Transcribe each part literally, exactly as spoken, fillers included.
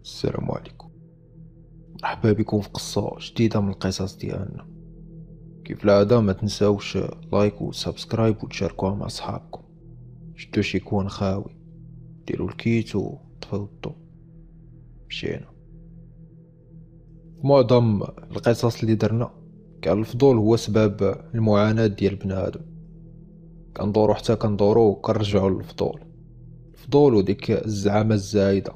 السلام عليكم. مرحبا بكم في قصة جديدة من القصص ديالنا. كيف العادة ما تنساوش لايك وسبسكرايب وتشاركوها مع صحابكم. شدو شي كون خاوي، ديروا الكيت وطفيو الضو. مشينا. في معظم القصص اللي درنا كان الفضول هو سبب المعاناة ديال بنادم. كندورو حتى كندورو كنرجعو للفضول الفضول وديك الزعامة الزايدة،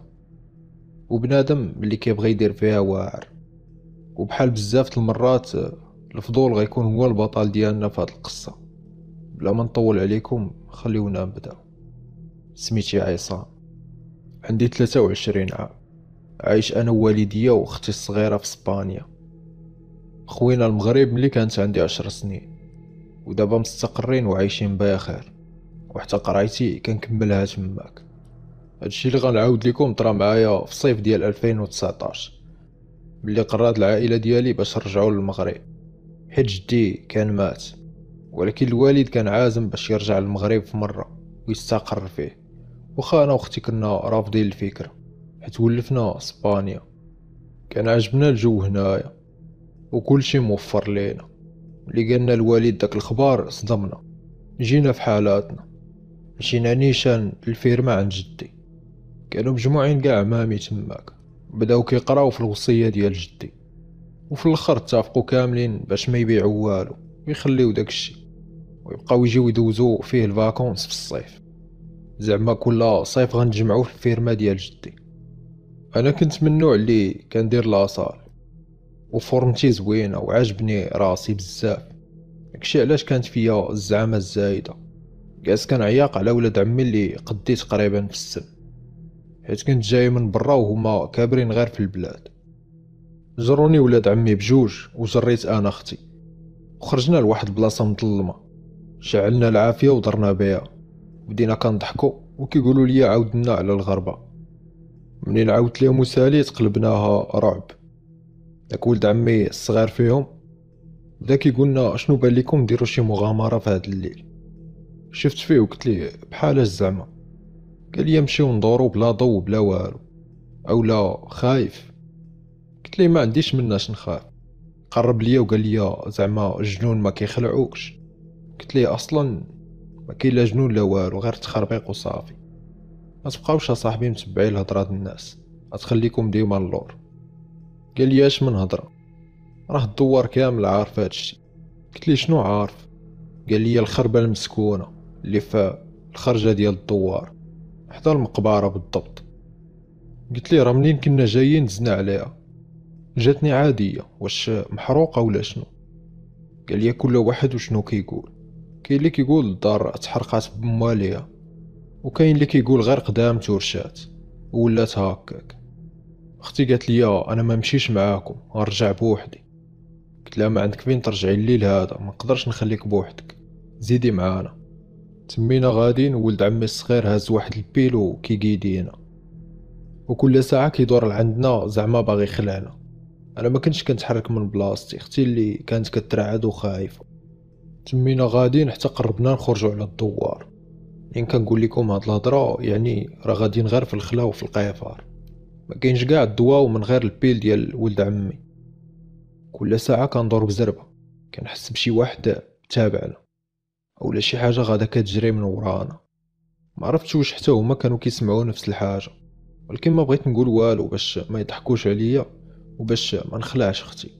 وبنادم اللي كيبغي يدير فيها واعر. وبحال بزاف المرات الفضول غيكون هو البطل ديالنا في هاد القصة. بلا ما نطول عليكم خليونا نبداو. سميتي عصام، عندي ثلاثة وعشرين عام، عايش انا ووالديا واختي الصغيرة في اسبانيا. خوينا المغرب ملي كانت عندي عشر سنين، ودابا مستقرين وعايشين بخير، وحتى قرايتي كنكملها تماك. هادشي اللي غنعاود لكم طرا معايا في الصيف ديال ألفين وتسعطاش، ملي قررت العائلة ديالي باش نرجعو للمغرب، حيت جدي كان مات. ولكن الوالد كان عازم باش يرجع للمغرب في مرة ويستقر فيه. وخا انا واختي كنا رافضين الفكرة، حيت ولفنا اسبانيا، كان عجبنا الجو هنايا وكل شي موفر لينا. اللي قالنا الوالد داك الخبار صدمنا. جينا في حالاتنا، مشينا نيشان الفيرما عند جدي، كانوا مجموعين كاع عمامي تماك، بداو كيقراو في الوصية ديال جدي، وفي الاخر اتفقوا كاملين باش ما يبيعوا والو ويخليو داكشي، ويبقاو يجيو يدوزو فيه الفاكونس في الصيف. زعما كل صيف غنتجمعو في الفيرما ديال جدي. انا كنت من النوع اللي كندير لاصال وفورمتي زوينه وعجبني راسي بزاف، داكشي علاش كانت فيا الزعامه الزايده. كاس كنعياق على ولاد عمي اللي قدي تقريبا في السن، حيت كنت جاي من برا وهما كابرين غير في البلاد. جروني ولاد عمي بجوج وجريت انا اختي، وخرجنا لواحد البلاصه مظلمه، شعلنا العافيه ودرنا بها، بدينا كنضحكو وكيقولوا لي عاودنا على الغربه. منين عاودت ليهم وساليت قلبناها رعب. داك ولد عمي الصغير فيهم بدا كيقولنا شنو بان لكم ديروا شي مغامره في هذا الليل. شفت فيه وقلت ليه بحال اش زعما؟ قال لي نمشيو ندورو بلا ضو بلا والو. اولا خايف؟ قلت ليه ما عنديش مناش نخاف. قرب ليا وقال لي زعما الجنون ما كيخلعوكش؟ قلت ليه اصلا ما كاين لا جنون لا والو، غير تخربيق وصافي. ما تبقاوش اصاحبي متبعين لهضرات الناس، غتخليكم ديما اللور. قال لي اش من هضره؟ راه الدوار كامل عارف هادشي. قلت لي شنو عارف؟ قال لي الخربه المسكونه اللي في الخرجه ديال الدوار حدا المقبره بالضبط. قلت لي راه منين كنا جايين دزنا عليها، جاتني عاديه، واش محروقه ولا شنو؟ قال لي كل واحد وشنو كيقول. كاين اللي كيقول الدار تحرقات بمواليها، وكاين اللي كيقول غير قدام تورشات ولات هكاك. اختي قالت لي انا ما مشيش معاكم، غنرجع بوحدي. قلت لها ما عندك فين ترجعي الليل هذا، ما نقدرش نخليك بوحدك، زيدي معانا. تمينا غاديين وولد عمي الصغير هاز واحد البيلو كيقيدينا، وكل ساعه كيدور لعندنا زعما باغي يخلعنا. انا ما كنتش كنتحرك من بلاصتي، اختي اللي كانت كترعد وخايفه. تمينا غاديين حتى قربنا نخرجوا على الدوار. يعني كنقول لكم هاد الهضره يعني راه غاديين غير في الخلا وفي القيفار، ما كاينش كاع الدواء ومن غير البيل ديال ولد عمي. كل ساعه كندور بزربه، كنحس بشي واحد تابعنا اولا شي حاجه غادا كتجري من ورانا. ما عرفتش واش حتى هما كانوا كيسمعوا نفس الحاجه، ولكن ما بغيت نقول والو باش ما يضحكوش عليا وباش ما نخلعش اختي.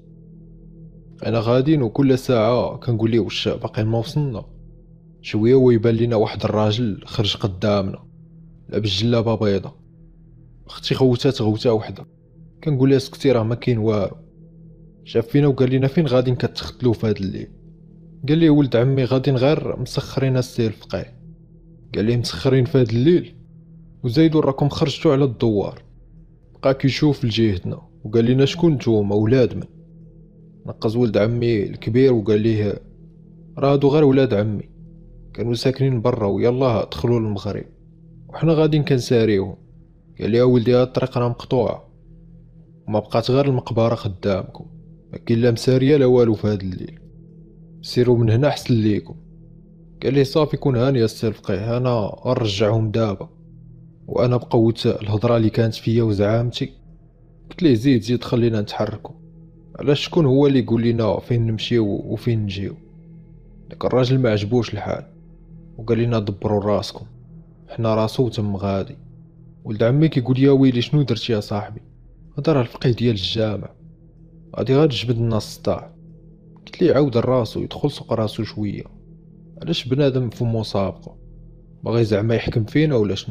انا غادين وكل ساعه كنقول ليه واش باقي ما وصلنا. شويه ويبان لينا واحد الراجل خرج قدامنا لابس جلابه بيضه. اختي غوتات غوته وحده، كنقول لها سكتي راه ما كاين والو. شاف فينا وقال لنا فين غاديين كتختلوا في هذا الليل؟ قال لي ولد عمي غاديين غير مسخرين السي الفقيه. قال لي مسخرين في هذا الليل؟ وزايدوا راكم خرجتوا على الدوار. بقى كيشوف لجهتنا وقال لنا شكون نتوما ولاد من؟ نقز ولد عمي الكبير وقال ليه راه هادو غير ولاد عمي، كانوا ساكنين برا ويلا دخلوا للمغرب وحنا غاديين كنساريوهم. قال لي ولدي هاد الطريق راه مقطوعه وما بقات غير المقبره قدامكم، ما كاين لا مساريه لا والو في هذا الليل، سيروا من هنا احسن ليكم. قال لي صافي كون هاني السي الفقيه، انا غنرجعهم دابا. وانا بقوت الهضره اللي كانت فيا وزعامتي قلت ليه زيد زيد خلينا نتحركوا. علاش شكون هو اللي يقول لنا فين نمشيو وفين نجيو؟ داك الراجل ما عجبوش الحال وقال لنا دبروا راسكم، حنا راسو تم غادي. ولد عمي كيقول يا ويلي شنو درت يا صاحبي؟ هذا راه الفقيه ديال الجامع، غادي غير تجبد لنا الصداع. قلت ليه عاود راسو يدخل سوق راسو شويه، علاش بنادم فمو سابقه باغي زعما يحكم فينا ولا شنو؟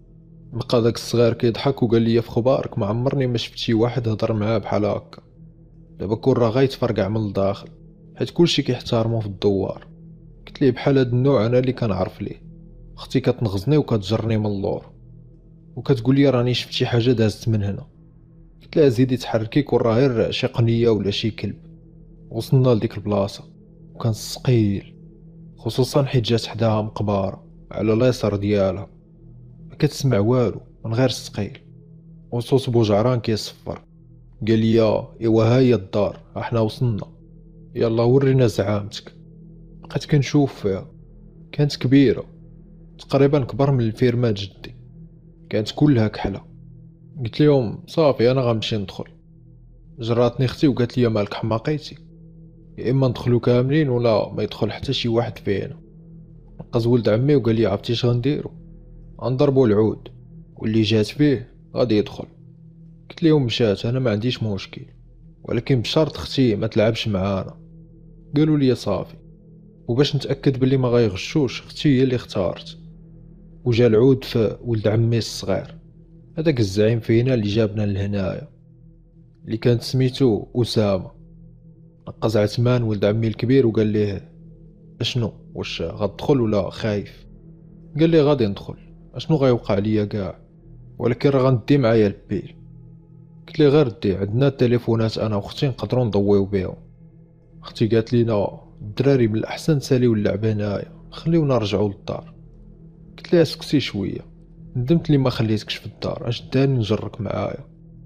بقى داك الصغير كيضحك وقال لي في خبارك ما عمرني ما شفت شي واحد هضر معاه بحال هكا. دابا كون راه غيتفرقع من الداخل حيت كلشي كيحتارمو في الدوار. قلت ليه بحال هاد النوع انا اللي كنعرف ليه، اختي كتنغزني وكتجرني من اللور وكتقول لي راني شفت شي حاجه دازت من هنا. قلت لها زيدي تحركي كون راه غير شي قنيه ولا شي كلب. وصلنا لديك البلاصه وكان ثقيل، خصوصا حيت جات حداها مقبره على اليسار ديالها، ما كتسمع والو من غير الثقيل وصوت بوجعران كيصفر. قال لي ايوا ها هي الدار، احنا وصلنا، يلا ورينا زعامتك. بقيت كنشوف فيها، كانت كبيره تقريبا كبر من الفيرمان جدي، كانت كلها كحله. قلت لهم صافي انا غنمشي ندخل. جراتني اختي وقالت لي مالك حماقيتي، يا اما ندخلوا كاملين ولا ما يدخل حتى شي واحد فينا. نقز ولد عمي وقال لي عرفتي اش غنديروا؟ غنضربوا العود واللي جات فيه غادي يدخل. قلت لهم مشات انا ما عنديش مشكل، ولكن بشرط اختي ما تلعبش معانا. قالوا لي صافي. وباش نتاكد بلي ما غيغشوش اختي هي اللي اختارت، وجا العود في ولد عمي الصغير، هذاك الزعيم فينا اللي جابنا لهنايا اللي كانت سميتو اسامه. نقز عثمان ولد عمي الكبير وقال ليه اشنو واش غتدخل ولا خايف؟ قال لي غادي ندخل، اشنو غيوقع ليا كاع، ولكن راه غندي معايا البيل. قلت لي غير دي، عندنا التليفونات انا واختي نقدروا نضويو بهم. اختي قالت لينا الدراري من الاحسن نساليو اللعب هنايا، خليونا نرجعوا للدار. قلت لها سكتي شويه، ندمت لي ما خليتكش في الدار، اش داني نجرك معايا.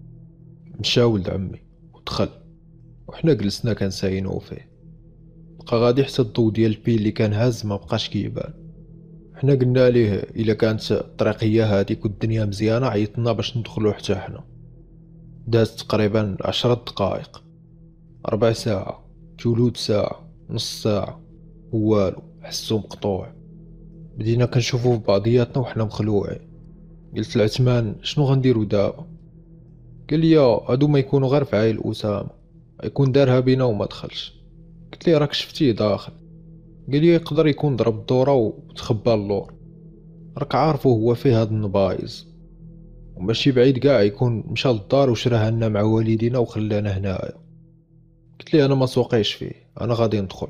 مشى ولد عمي ودخل وحنا جلسنا كنساينو فيه. بقى غادي حتى الضو ديال البيل اللي كان هاز ما بقاش كيبان. حنا قلنا ليه الا كانت الطريق هي هذيك والدنيا مزيانه عيطنا باش ندخلوا حتى حنا. دازت تقريبا عشرة دقائق، ربع ساعه، ثلث ساعه، نص ساعه، والو، حسو مقطوع. بدينا كنشوفو في بعضياتنا وحنا مخلوعين. قلت لعثمان شنو غنديرو دابا؟ قال لي هادو ما يكونوا غير في عائل اسامه، يكون دارها بينا وما دخلش. قلت لي راك شفتيه داخل؟ قال لي يقدر يكون ضرب الدوره وتخبى اللور، راك عارفو هو فيه هاد النبايز، وماشي بعيد كاع يكون مشى للدار وشراها لنا مع والدينا وخلانا هنايا. قلت لي انا ما سوقيش فيه، انا غادي ندخل.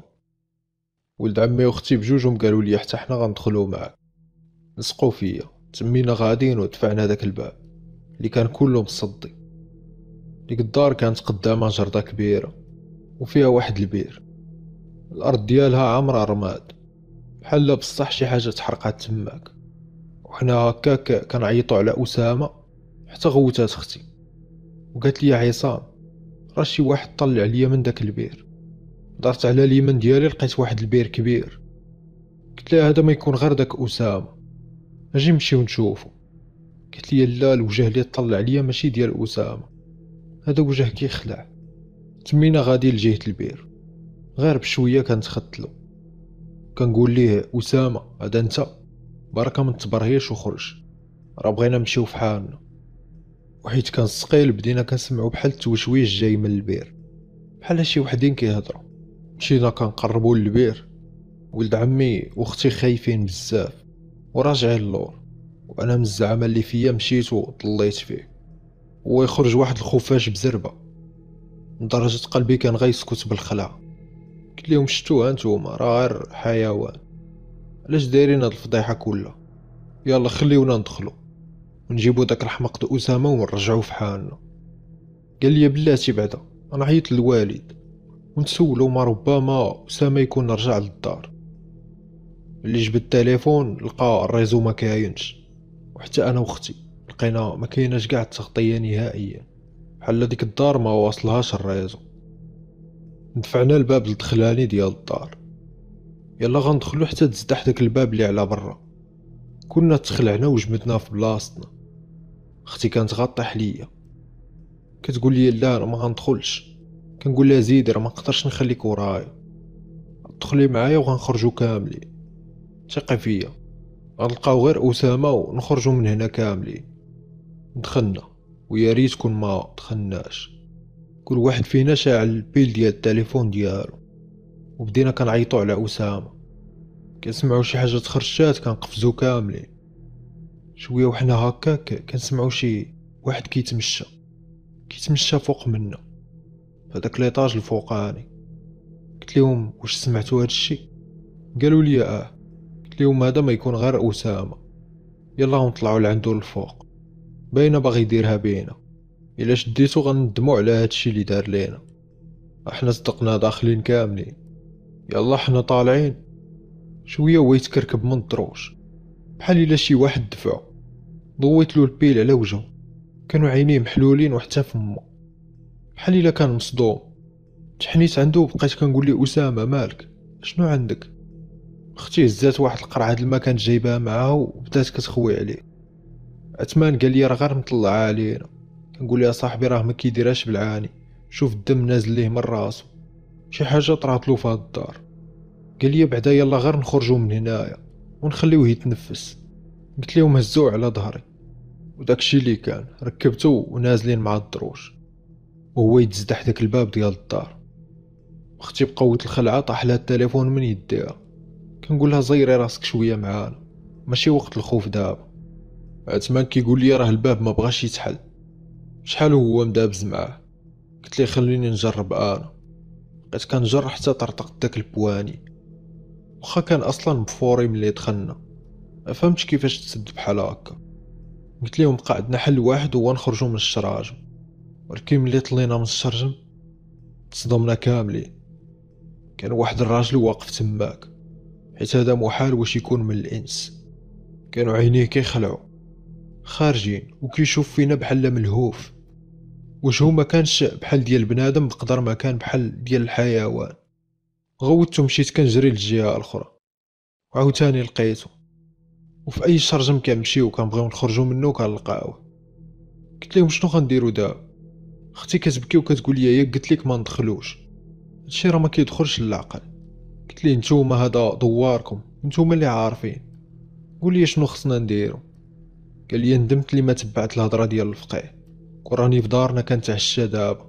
ولد عمي واختي بجوجهم قالوا لي حتى حنا غندخلوا معاك. لصقوا فيا، تمينا غاديين ودفعنا داك الباب اللي كان كله مصدي. ديك الدار كانت قدامها جردة كبيره وفيها واحد البير، الارض ديالها عامره رماد، بحال بصح شي حاجه تحرقات تماك. وحنا هكاك كنعيطوا على اسامه حتى غوتات اختي وقالت لي عصام راه شي واحد طلع عليا من داك البير. دارت على اليمين ديالي لقيت واحد البير كبير. قلت لها هذا ما يكون غير داك اسامه، اجي نمشيو نشوفو. قالت لي لا، الوجه اللي طلع عليا ماشي ديال اسامه، هذا وجه كيخلع. تمينا غادي لجهه البير، غير بشويه كنتختلو كنقول ليه اسامه هذا انت، بركه من تبرهيش وخرج، راه بغينا نمشيو في حالنا. وحيت كان ثقيل بدينا كنسمعو بحال التوشويش جاي من البير، بحال شي وحدين كيهضروا. مشينا كنقربوا للبير، ولد عمي واختي خايفين بزاف وراجعين اللور، وانا من الزعامه اللي فيا مشيت وطليت فيه. هو يخرج واحد الخفاش بزربه لدرجه قلبي كان غيسكت بالخلع. قلت لهم شفتوها نتوما راه غير حيوان، علاش دايرين هاد الفضيحه كلها؟ يلا خليونا ندخلو ونجيبو داك الحمق د اسامه ونرجعو في حالنا. قال لي بلاتي بعدا انا عيطت للوالد ونتسولو ما ربما اسامه يكون رجع للدار. اللي جبد التليفون لقى الريزو ما كاينش، وحتى انا واختي لقينا ما كايناش كاع التغطيه نهائيا، بحال ديك الدار ما واصلهاش الريزو. دفعنا الباب الدخلاني ديال الدار، يلا غندخلو حتى تزدح داك الباب اللي على برا. كنا تخلعنا وجمدنا في بلاصتنا. اختي كانت غطيح ليا كتقول لي لا انا ما غندخلش. كنقول لها زيدي راه ما نقدرش نخليك ورايا، دخلي معايا وغنخرجوا كاملين، ثقي فيا. غنلقاو غير اسامه ونخرجوا من هنا كاملين. دخلنا ويا ريت كون ما دخلناش. كل واحد فينا شاعل البيل ديال التليفون ديالو وبدينا كنعيطوا على اسامه. كنسمعوا شي حاجه تخرجات كنقفزوا كاملين. شويه وحنا هكاك كنسمعوا شي واحد كيتمشى كيتمشى فوق منا في هذاك ليطاج الفوقاني. قلت لهم واش سمعتوا هذا الشيء؟ قالوا لي اه. قلت لهم هذا ما يكون غير اسامه. يلا ونطلعوا لعندو الفوق، باينه باغي يديرها بينا. الا شديتو غندموا على هذا الشيء اللي دار لينا. احنا صدقنا داخلين كاملين. يلا حنا طالعين. شويه هو يتكركب من الدروج بحال الا شي واحد دفعو. ضويت له البيل على وجهه، كانوا عينيه محلولين وحتى فمه بحال الا كان مصدوم. تحنيت عنده وبقيت كنقول لي اسامه مالك شنو عندك؟ اختي هزات واحد القرعه د الماء كانت جايباها معاها وبدات كتخوي عليه. عثمان قال لي راه غير مطلعها علينا. كنقول لها صاحبي راه ما كيديرهاش بالعاني، شوف الدم نازل ليه من راسو، شي حاجه طرات له في هاد الدار. قال لي بعدا يلا غير نخرجوا من هنايا ونخليوه يتنفس. قلت لهم هزوه على ظهري، وداكشي اللي كان ركبته ونازلين مع الدروج وهو يتزدح داك الباب ديال الدار. اختي بقوة الخلعه طاح لها التليفون من يديها. كنقول لها زيري راسك شويه معانا، ماشي وقت الخوف دابا. عثمان كيقول لي راه الباب ما بغاش يتحل، شحال هو مدابز معاه. قلت ليه خليني نجرب انا. بقيت كنجر حتى طرطقت داك البواني، واخا كان اصلا مفوري ملي دخلنا ما فهمتش كيفاش تسد بحال هكا. قلت لهم بقى عندنا حل واحد هو نخرجوا من الشراجم، ولكن ملي طلينا من الشرجم تصدمنا كاملين. كان واحد الراجل واقف تماك، حيت هذا محال واش يكون من الانس. كانوا عينيه كيخلعوا خارجين وكيشوف فينا بحال ملهوف. وجهو ما كانش بحال ديال بنادم بقدر ما كان بحال ديال الحيوان. غوتو مشيت كنجري للجهه الاخرى وعاوتاني لقيتو. وفي اي شرجم كنمشيو كنبغيو نخرجوا منه كنلقاوه. قلت لهم شنو غنديروا دابا؟ اختي كتبكي وكتقول لي ياك قلت لك ما ندخلوش، هادشي راه ما كيدخلش للعقل. قلت ليه نتوما هذا دواركم، نتوما اللي عارفين، قول لي شنو خصنا نديرو. قال لي ندمت لي ما تبعت الهضره ديال الفقيه، وراني في دارنا كنتعشى دابا.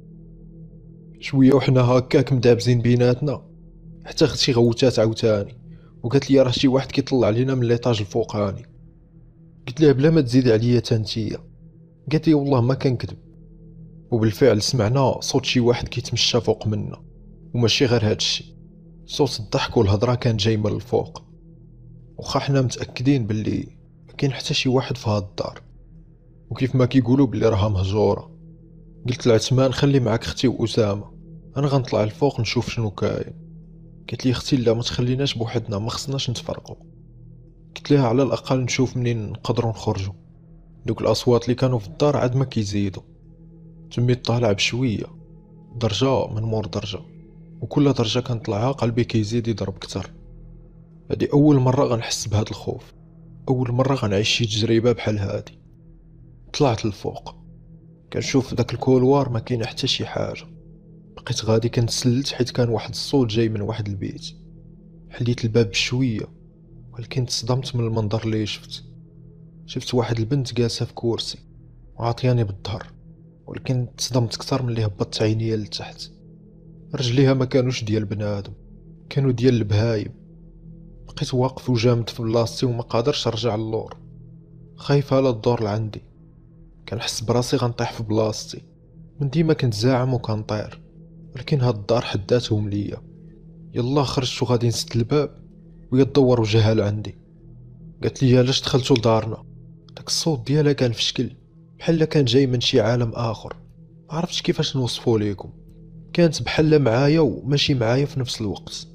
شويه وحنا هكاك مدابزين بيناتنا حتى اختي غوتات عاوتاني وقالت لي راه شي واحد كيطلع علينا من ليطاج الفوقاني. قلت لها بلا ما تزيد عليا تانتيا. قالت لي والله ما كنكذب. وبالفعل سمعنا صوت شي واحد كيتمشى فوق منا، وماشي غير هادشي، صوت الضحك والهضره كان جاي من الفوق. وخا حنا متاكدين باللي ما كاين حتى شي واحد في هاد الدار، وكيف ما كيقولوا باللي راها مهجوره. قلت لعثمان خلي معاك اختي واسامه، انا غنطلع الفوق نشوف شنو كاين. قالت لي اختي لا ما تخليناش بوحدنا، ما خصناش نتفرقوا. قلت لها على الاقل نشوف منين نقدروا نخرجوا، دوك الاصوات اللي كانوا في الدار عاد ما كيزيدوا. تميت طالع بشويه درجه من مور درجه، وكل درجه كنطلعها قلبي كيزيد يضرب كتر. هادي اول مره غنحس بهاد الخوف، اول مره غنعيش شي تجربه بحال هادي. طلعت للفوق كنشوف داك الكولوار ما كاين حتى شي حاجه. بقيت غادي كنتسلت حيت كان واحد الصوت جاي من واحد البيت. حليت الباب بشويه ولكن تصدمت من المنظر اللي شفت. شفت واحد البنت جالسه في كرسي وعاطياني بالظهر، ولكن تصدمت اكثر من اللي هبطت عينيا لتحت. رجليها ما كانوش ديال بنادم، كانوا ديال البهايم. بقيت واقف وجامد في بلاصتي وما قادرش نرجع للور، خايف على الدور لعندي. كنحس براسي غنطيح في بلاصتي. من ديما كنت زاعم وكنطير، ولكن هاد الدار حداتهم ليا. يلا خرجت وغادي نسد الباب وهي تدور وجهها لعندي. قالت لي علاش دخلتو لدارنا؟ داك الصوت ديالها كان في شكل بحال كان جاي من شي عالم اخر، ما عرفتش كيفاش نوصفو ليكم. كانت بحال معايا وماشي معايا في نفس الوقت.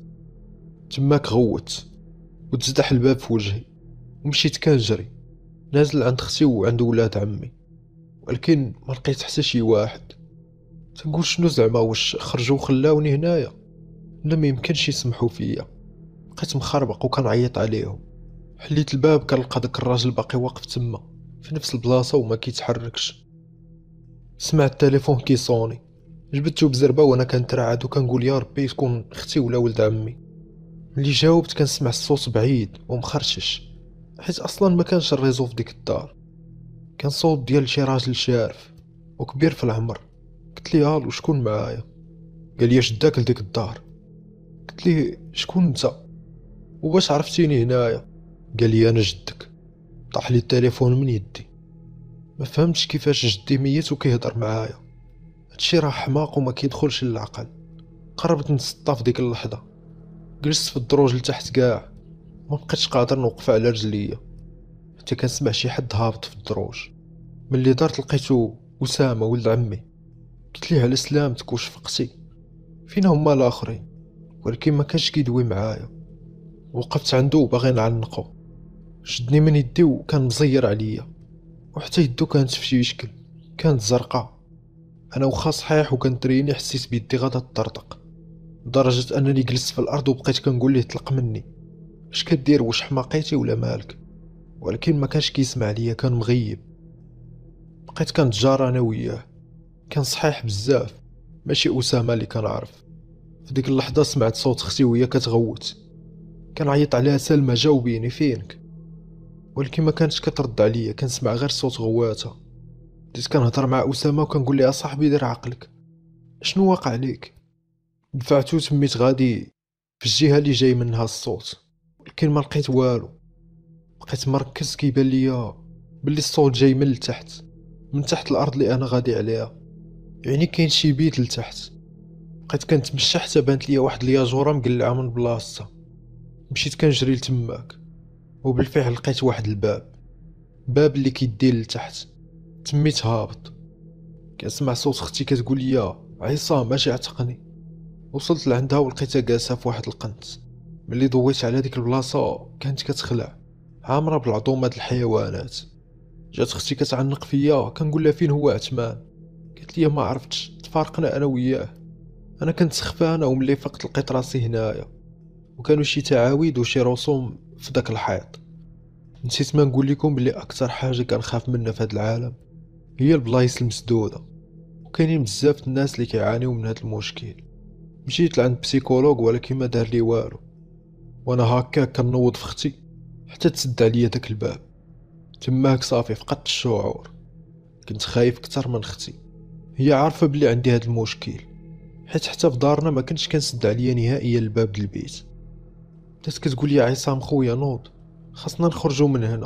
تماك غوت وتزدح الباب في وجهي ومشيت كنجري نازل عند اختي وعند ولاد عمي، ولكن ما لقيت حتى شي واحد. تنقول شنو زعما واش خرجوا وخلاوني هنايا؟ لا ما يمكنش يسمحوا فيا. بقيت مخربق وكنعيط عليهم. حليت الباب كنلقى داك الراجل باقي واقف تما في نفس البلاصه وما كيتحركش. سمع التليفون كيصوني، جبدتو بزربه وانا كنترعد وكنقول يا ربي تكون اختي ولا ولد عمي. ملي جاوبت كنسمع الصوت بعيد ومخرشش، حيت اصلا ما كانش الريزو في ديك الدار. كان صوت ديال شي راجل شارف وكبير في العمر. قلت ليه هالو شكون معايا؟ قال لي شداك لديك الدار. قلت ليه شكون انت وباش عرفتيني هنايا؟ قال لي انا جدك. طاح لي التليفون من يدي، ما فهمتش كيفاش جدي ميت وكيهضر معايا. هادشي راه حماق وما كيدخلش للعقل. قربت نسطا في ديك اللحظه، جلست في الدروج لتحت كاع، ما بقيتش قادر نوقف على رجليا حتى كنسمع شي حد هابط في الدروج. ملي درت لقيتو اسامه ولد عمي. قلت ليه على سلامتك وشفقتي، فين هما الاخرين؟ ولكن ما كانش كيدوي معايا. وقفت عنده وباغي نعنقو، شدني من يدي وكان مزير عليا، وحتى يدو كانت في شي شكل، كانت زرقاء. انا وخا صحيح وكنتريني حسيت بيدي غادا تطرطق، لدرجه انني جلست في الارض وبقيت كنقول ليه طلق مني، اش كدير؟ واش حماقيتي ولا مالك؟ ولكن ما كانش كيسمع ليا، كان مغيب. بقيت كنتجار انا وياه، كان صحيح بزاف، ماشي اسامه اللي كنعرف. في ديك اللحظه سمعت صوت اختي وهي كتغوت، كنعيط عليها سلمى جاوبيني فينك، ولكن ما كانتش كترد عليا، كنسمع غير صوت غواتها. بديت كنهضر مع اسامه وكنقول لها صاحبي دير عقلك، شنو واقع عليك؟ دفعتو تميت غادي في الجهه اللي جاي منها الصوت، ولكن ما لقيت والو. بقيت مركز، كيبان ليا بلي الصوت جاي من التحت، من تحت الارض اللي انا غادي عليها، يعني كاين شي بيت لتحت. بقيت كنتمشى حتى بانت ليا واحد الياجوره مقلعه من بلاصتها، مشيت كنجري لتماك، وبالفعل لقيت واحد الباب، باب اللي كيدير لتحت. تميت هابط، كنسمع صوت اختي كتقول لي عصام اجي اعتقني. وصلت لعندها ولقيتها جالسه في واحد القنت. ملي ضويت على ديك البلاصه كانت كتخلع، عامره بالعظومه د الحيوانات. جات اختي كتعنق فيا، كنقول لها فين هو عثمان؟ قالت لي ما عرفتش، تفارقنا انا وياه. انا كنت سخفانه، وملي فقت لقيت راسي هنايا، وكانوا شي تعاويد وشي رسوم في داك الحيط. نسيت ما نقول لكم بلي اكثر حاجه كنخاف منها في هذا العالم هي البلايص المسدوده، وكاينين بزاف الناس اللي كيعانيو من هذا المشكل. مشيت لعند بسيكولوج ولكن ما دار لي والو، وانا هكا كنوض في اختي حتى تسد عليا داك الباب. تماك صافي فقدت الشعور. كنت خايف اكثر من اختي، هي عارفه بلي عندي هذا المشكل، حيت حتى في دارنا ما كنتش كنسد عليا نهائيا الباب ديال البيت. بدات كتقول لي عصام خويا نوض، خاصنا نخرجوا من هنا.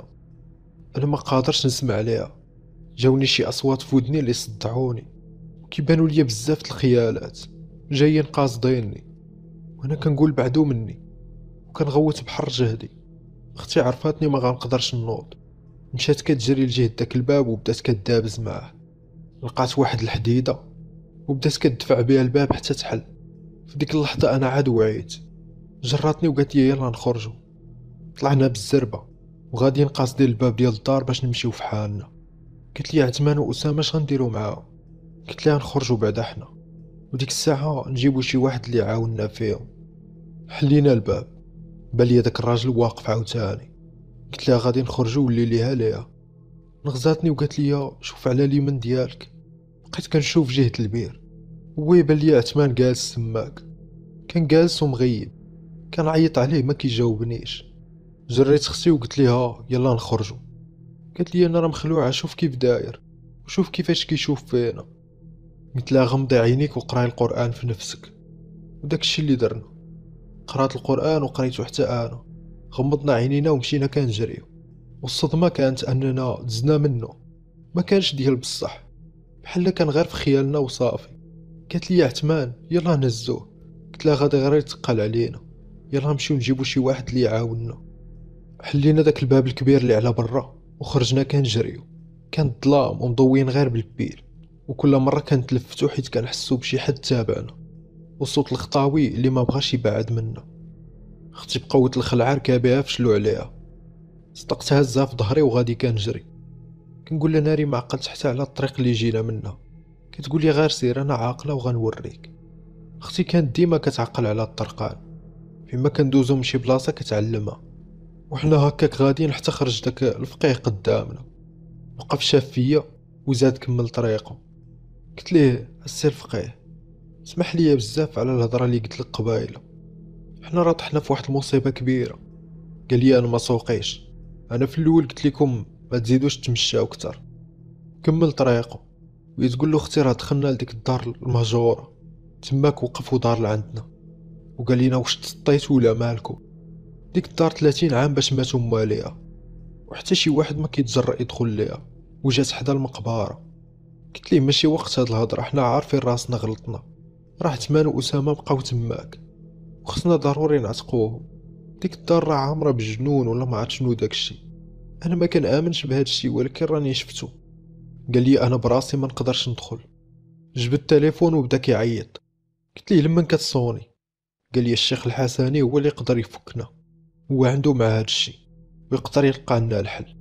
انا ما قادرش نسمع عليها، جاوني شي اصوات في ودني اللي صدعوني، وكيبانوا ليا بزاف د الخيالات جايين قاصديني، وانا كنقول بعدو مني، وكنغوت بحر جهدي. اختي عرفاتني ما غنقدرش نوض، مشات كتجري لجهه داك الباب وبدات كدابز معاه. لقات واحد الحديده وبدات كتدفع بها الباب حتى تحل. في ديك اللحظه انا عاد وعيت، جراتني وقالت لي يلا نخرجوا. طلعنا بالزربه وغاديين قاصدين الباب ديال الدار باش نمشيو في حالنا. قلت لي عثمان واسامه اش غنديروا معاهم؟ قلت لها نخرجوا بعدا حنا، وديك الساعه نجيبوا شي واحد اللي يعاوننا فيهم. حلينا الباب، بالي داك الراجل واقف عاوتاني. قلت لها غادي نخرجوا ولي ليها ليها. نغزاتني وقالت لي شوف على اليمين ديالك. بقيت كنشوف جهه البير، هو يبان لي عثمان جالس تماك، كان جالس ومغيب، كنعيط عليه ما كيجاوبنيش. جريت اختي وقلت ليها يلا نخرجوا. قالت لي انا راه مخلوعه، شوف كيف داير وشوف كيفاش كيشوف فينا. قلت لها غمضي عينيك وقراي القران في نفسك. وداك الشيء اللي درنا، قرات القران وقريته حتى انا. غمضنا عينينا ومشينا كنجريو، والصدمه كانت اننا دزنا منه، ما كانش ديال بصح، بحال كان غير في خيالنا وصافي. قالت لي يا عثمان يلا نهزوه. قلت لها غادي غير يتقل علينا، يلا نمشيو نجيبو شي واحد اللي يعاوننا. حلينا داك الباب الكبير اللي على برا وخرجنا كنجريو. كان ظلام ومضوين غير بالبيل، وكل مره كنتلفتو حيت كنحسو بشي حد تابعنا، وصوت الخطاوي اللي ما بغاش يبعد منا. اختي بقوت الخلعه ركابيها فشلو عليها، صدقتها هزها في ظهري وغادي كنجري. كنقول لها ناري ما عقلت حتى على الطريق اللي جينا منها. كتقول لي غير سير انا عاقله وغنوريك. اختي كانت ديما كتعقل على الطرقان، فيما كندوزو من شي بلاصه كتعلمها. وحنا هكاك غاديين حتى خرج داك الفقيه قدامنا، وقف شاف فيا وزاد كمل طريقه. قلت ليه السي الفقيه اسمح لي بزاف على الهضره اللي قلت لك قبايله، حنا راه طحنا في واحد المصيبه كبيره. قال لي انا ما سوقيش، انا في الاول قلت لكم ما تزيدوش تمشاو اكثر. كمل طريقه ويتقول له اختي راه دخلنا لديك الدار المهجوره، تماك وقف ودار لعندنا وقال لنا واش تسطيتوا ولا مالكم. ديك الدار ثلاثين عام باش ماتوا مواليها وحتى شي واحد ما كيتجرأ يدخل ليها، وجات حدا المقبره. قلت ليه ماشي وقت هاد الهضره، حنا عارفين راسنا غلطنا، راه تمان واسامه بقاو تماك وخصنا ضروري نعتقوهم. ديك الدار راه عامره بالجنون ولا ما عرفت شنو داكشي، انا ما كنامنش بهذا الشيء ولكن راني شفتو. قال لي انا براسي ما نقدرش ندخل. جبد التليفون وبدا كيعيط. قلت ليه لمن كتصوني؟ قال لي الشيخ الحسني هو اللي يقدر يفكنا، هو عنده مع هذا الشيء ويقدر يلقى لنا الحل.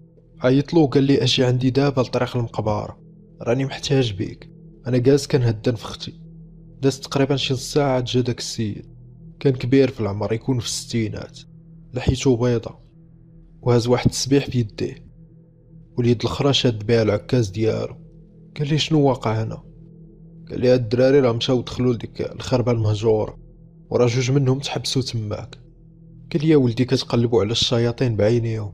عيط له وقال لي اجي عندي دابا لطريق المقبره، راني محتاج بيك. انا جالس كنهدن في اختي. دازت تقريبا شي نص ساعه جا داك السيد، كان كبير في العمر يكون في الستينات، لحيته بيضة وهز واحد التسبيح في يديه واليد الاخرى شاد بها العكاز ديالو. قال لي شنو واقع هنا؟ قال لي هاد الدراري راه مشاو دخلوا لديك الخربه المهجوره وراه جوج منهم تحبسوا تماك. قال لي يا ولدي كتقلبوا على الشياطين بعينيهم،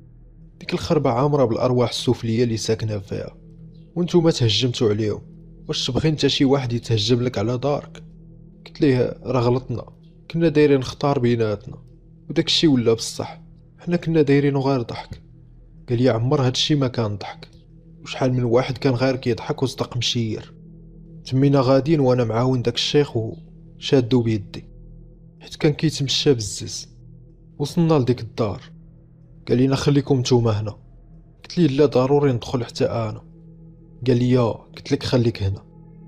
ديك الخربه عامره بالارواح السفليه اللي ساكنه فيها وانتم تهجمتوا عليهم. واش تبغي انت شي واحد يتهجم لك على دارك؟ قلت ليه راه غلطنا، كنا دايرين نختار بيناتنا وداك الشي ولا بصح، حنا كنا دايرينو غير ضحك. قال لي عمر هادشي ما كان ضحك، وشحال من واحد كان غير كيضحك وصدق مشير. تمينا غاديين وانا معاون داك الشيخ وشادو بيدي حيت كان كيتمشى بزز. وصلنا لديك الدار قال لينا خليكم نتوما هنا. قلت ليه لا ضروري ندخل حتى انا. قال لي يا قلت لك خليك هنا.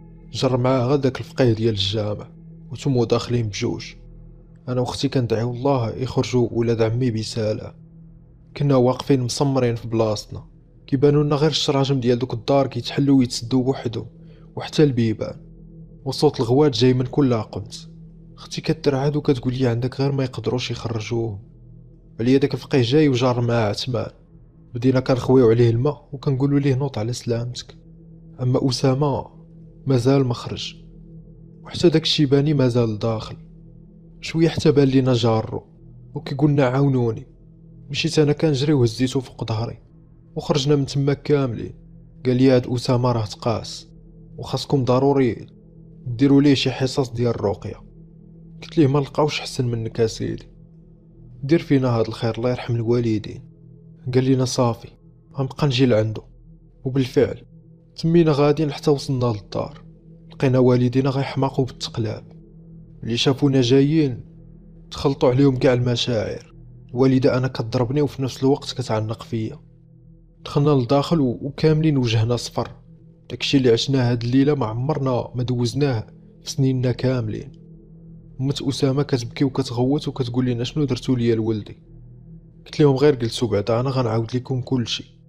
جر معاه غير داك الفقيه ديال الجامع وتمو داخلين بجوج. انا واختي كندعيو الله يخرجوا ولاد عمي بسلام. كنا واقفين مسمرين في بلاصتنا، كيبانوا لنا غير الشراجم ديال دوك الدار كيتحلوا ويتسدوا بوحدهم وحتى البيبان، وصوت الغوات جاي من كل قمت. اختي كترعد وكتقول لي عندك غير ما يقدروش يخرجوه. عليا داك الفقيه جاي وجار معاه عثمان، بدينا كنخويو عليه الماء وكنقولوا ليه نوض على سلامتك. اما اسامه مازال ما خرج وحتى داك الشيباني مازال داخل. شويه حتى بان لينا جارو وكيقولنا عاونوني. مشيت انا كنجري وهزيتو فوق ظهري وخرجنا من تما كاملين. قال لي هاد اسامه راه تقاس وخاصكم ضروري ديروا ليه شي حصص ديال الرقيه. قلت ليه ما لقاوش احسن منك يا سيدي، دير فينا هاد الخير الله يرحم الوالدين. قال لينا صافي غنبقى نجي لعندو. وبالفعل تمينا غاديين حتى وصلنا للدار، لقينا والدينا غيحماقوا بالتقلاب. اللي شافونا جايين تخلطوا عليهم كاع المشاعر. الوالده انا كضربني وفي نفس الوقت كتعنق فيا. دخلنا لداخل وكاملين وجهنا صفر، داكشي اللي عشناه هاد الليله ما عمرنا ما دوزناه في سنيننا كاملين. امت اسامه كتبكي وكتغوت وكتقول لنا شنو درتو ليا لولدي. قلت لهم غير جلسوا بعدا انا غنعاود لكم كلشي.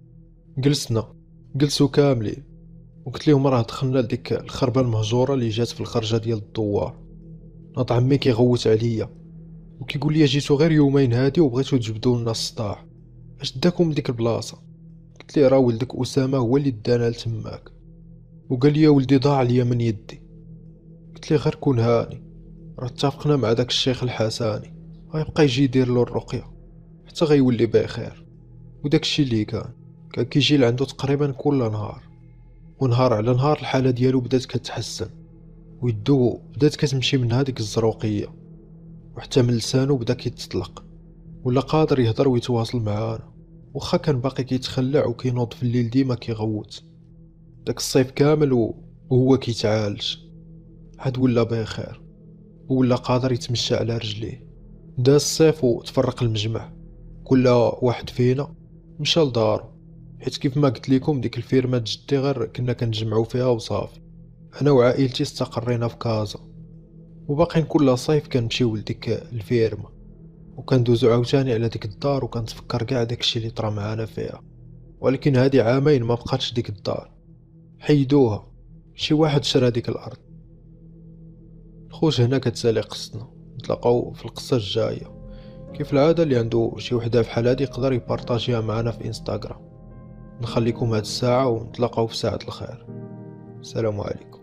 جلسنا جلسوا كاملين وقلت لهم راه دخلنا لديك الخربه المهجوره اللي جات في الخرجه ديال الدوار. ناض عمي كيغوت عليا وكيقول لي جيتو غير يومين هادي وبغيتو تجبدوا لنا الصداع، اش داكم لديك البلاصه؟ قلت ليه راه ولدك اسامه هو اللي دانا لتماك. وقال لي ولدي ضاع ليا من يدي. قلت ليه غير كون هاني، راه اتفقنا مع داك الشيخ الحساني غيبقى يجي يدير له الرقيه حتى غيولي بخير. وداك الشيء اللي كان كان كيجي لعندو تقريبا كل نهار، ونهار على نهار الحاله ديالو بدات كتحسن ويدو بدات كتمشي من هذيك الزروقيه، وحتى من لسانو بدا كيتطلق ولا قادر يهضر ويتواصل معانا، واخا كان باقي كيتخلع وكينوض في الليل ديما كيغوت. داك الصيف كامل وهو كيتعالج عاد ولا بخير ولا قادر يتمشى على رجليه. دا الصيف وتفرق المجمع، كل واحد فينا مشى لدارو، حيت كيف ما قلت لكم ديك الفيرما جدي غير كنا كنجمعوا فيها وصافي. انا وعائلتي استقرينا في كازا وباقين كل صيف كنمشيو لديك الفيرما وكندوزو عاوتاني على ديك الدار وكنتفكر كاع داكشي اللي طرا معانا فيها. ولكن هادي عامين ما بقاتش ديك الدار، حيدوها، شي واحد شرا ديك الارض. خوش هنا كتسالي قصتنا، نتلاقاو في القصه الجايه. كيف العاده اللي عنده شي وحده بحال هادي يقدر يبارطاجيها معنا في انستغرام. نخليكم هاد الساعه ونتلاقاو في ساعه الخير. السلام عليكم.